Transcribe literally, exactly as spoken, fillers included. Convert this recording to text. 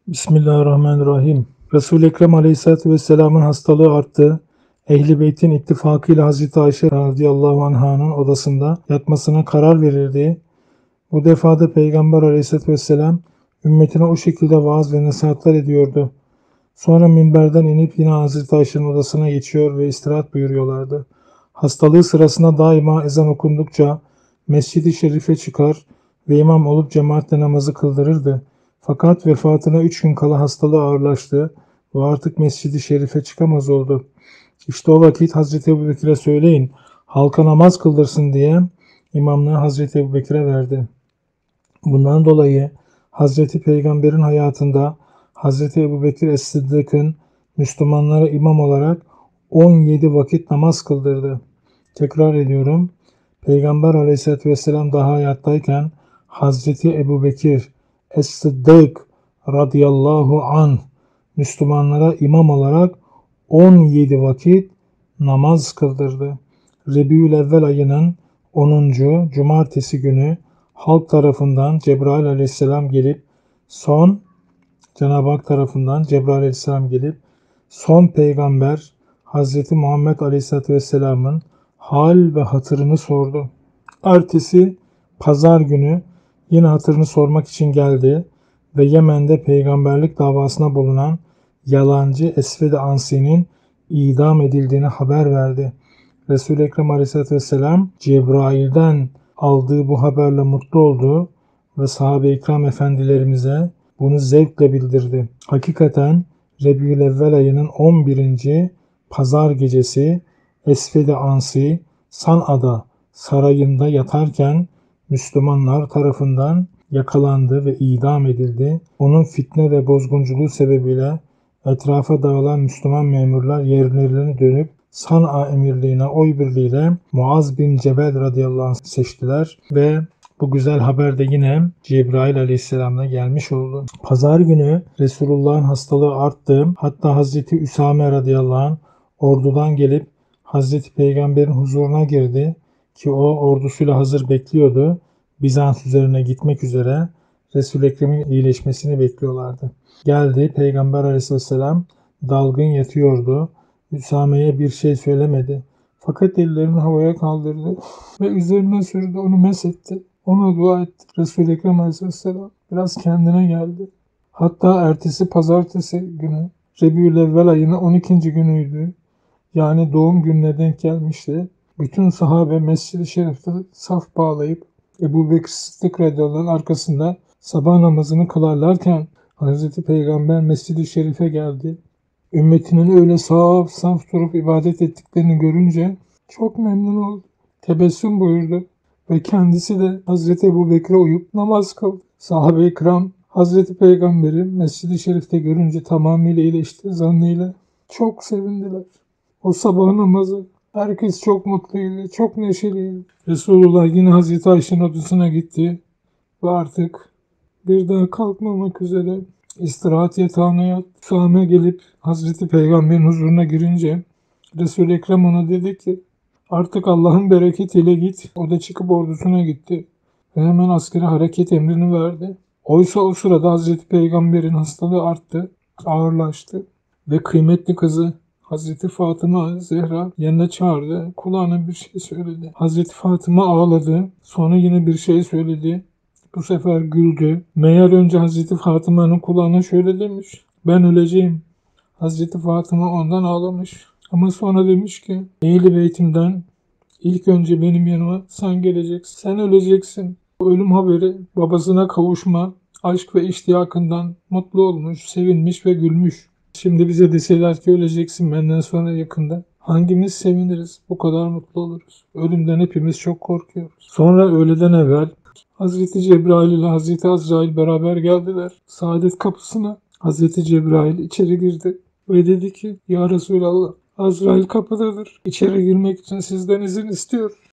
Bismillahirrahmanirrahim. Resul-i Ekrem Aleyhisselatü Vesselam'ın hastalığı arttı. Ehl-i Beyt'in ittifakıyla Hazreti Ayşe radıyallahu anh'ın odasında yatmasına karar verildi. Bu defada Peygamber Aleyhisselatü Vesselam ümmetine o şekilde vaaz ve nasihatler ediyordu. Sonra minberden inip yine Hazreti Ayşe'nin odasına geçiyor ve istirahat buyuruyorlardı. Hastalığı sırasında daima ezan okundukça Mescid-i Şerif'e çıkar ve imam olup cemaatle namazı kıldırırdı. Fakat vefatına üç gün kala hastalığı ağırlaştı ve artık Mescid-i Şerif'e çıkamaz oldu. İşte o vakit Hazreti Ebubekir'e söyleyin, halka namaz kıldırsın diye imamlığı Hazreti Ebubekir'e verdi. Bundan dolayı Hazreti Peygamber'in hayatında Hazreti Ebubekir Es-Sıddık'ın Müslümanlara imam olarak on yedi vakit namaz kıldırdı. Tekrar ediyorum. Peygamber Aleyhisselatü Vesselam daha hayattayken Hazreti Ebubekir Es-Sıddık radıyallahu anh Müslümanlara imam olarak on yedi vakit namaz kıldırdı. Rebiülevvel ayının onuncu Cumartesi günü halk tarafından Cebrail aleyhisselam gelip son Cenab-ı Hak tarafından Cebrail aleyhisselam gelip son peygamber Hazreti Muhammed aleyhisselatü vesselamın hal ve hatırını sordu. Ertesi pazar günü yine hatırını sormak için geldi ve Yemen'de peygamberlik davasına bulunan yalancı Esved-i Ansi'nin idam edildiğini haber verdi. Resul-i Ekrem Aleyhisselatü Vesselam Cebrail'den aldığı bu haberle mutlu oldu ve sahabe-i ikram efendilerimize bunu zevkle bildirdi. Hakikaten Rebiülevvel ayının on birinci pazar gecesi Esved-i Ansi San'a'da sarayında yatarken Müslümanlar tarafından yakalandı ve idam edildi. Onun fitne ve bozgunculuğu sebebiyle etrafa dağılan Müslüman memurlar yerlerine dönüp San'a emirliğine oy birliğiyle Muaz bin Cebel radıyallahu anh seçtiler ve bu güzel haber de yine Cebrail aleyhisselam'la gelmiş oldu. Pazar günü Resulullah'ın hastalığı arttı. Hatta Hazreti Üsame radıyallahu anh ordudan gelip Hazreti Peygamber'in huzuruna girdi ki o ordusuyla hazır bekliyordu. Bizans üzerine gitmek üzere Resul-i Ekrem'in iyileşmesini bekliyorlardı. Geldi Peygamber aleyhisselam dalgın yatıyordu. Üsame'ye bir şey söylemedi. Fakat ellerini havaya kaldırdı ve üzerine sürdü, onu mesetti. Ona dua etti. Resul-i Ekrem aleyhisselam biraz kendine geldi. Hatta ertesi pazartesi günü Rebiülevvel ayının on ikinci günüydü. Yani doğum gününe denk gelmişti. Bütün sahabe Mescid-i Şerif'te saf bağlayıp Ebubekir Sıddık radıyallahu anh arkasında sabah namazını kılarlarken Hazreti Peygamber Mescid-i Şerif'e geldi. Ümmetinin öyle saf saf durup ibadet ettiklerini görünce çok memnun oldu. Tebessüm buyurdu ve kendisi de Hazreti Ebubekir'e uyup namaz kıldı. Sahabe-i kiram Hazreti Peygamber'i Mescid-i Şerif'te görünce tamamıyla iyileşti zannıyla çok sevindiler. O sabah namazı herkes çok mutluydu, çok neşeliydi. Resulullah yine Hazreti Ayşe'nin odasına gitti ve artık bir daha kalkmamak üzere istirahat yatağına yattı. Üsame gelip Hazreti Peygamber'in huzuruna girince Resul-i Ekrem ona dedi ki artık Allah'ın bereketiyle git. O da çıkıp ordusuna gitti ve hemen askeri hareket emrini verdi. Oysa o sırada Hazreti Peygamber'in hastalığı arttı, ağırlaştı ve kıymetli kızı Hazreti Fatıma Zehra yanına çağırdı. Kulağına bir şey söyledi. Hazreti Fatıma ağladı. Sonra yine bir şey söyledi. Bu sefer güldü. Meğer önce Hazreti Fatıma'nın kulağına şöyle demiş. Ben öleceğim. Hazreti Fatıma ondan ağlamış. Ama sonra demiş ki Ehl-i Beytimden ilk önce benim yanıma sen geleceksin. Sen öleceksin. Ölüm haberi babasına kavuşma, aşk ve iştiyakından mutlu olmuş, sevinmiş ve gülmüş. Şimdi bize deseler ki öleceksin benden sonra yakında. Hangimiz seviniriz? Bu kadar mutlu oluruz. Ölümden hepimiz çok korkuyoruz. Sonra öğleden evvel Hazreti Cebrail ile Hazreti Azrail beraber geldiler. Saadet kapısına Hazreti Cebrail içeri girdi ve dedi ki Ya Resulallah Azrail kapıdadır. İçeri girmek için sizden izin istiyor.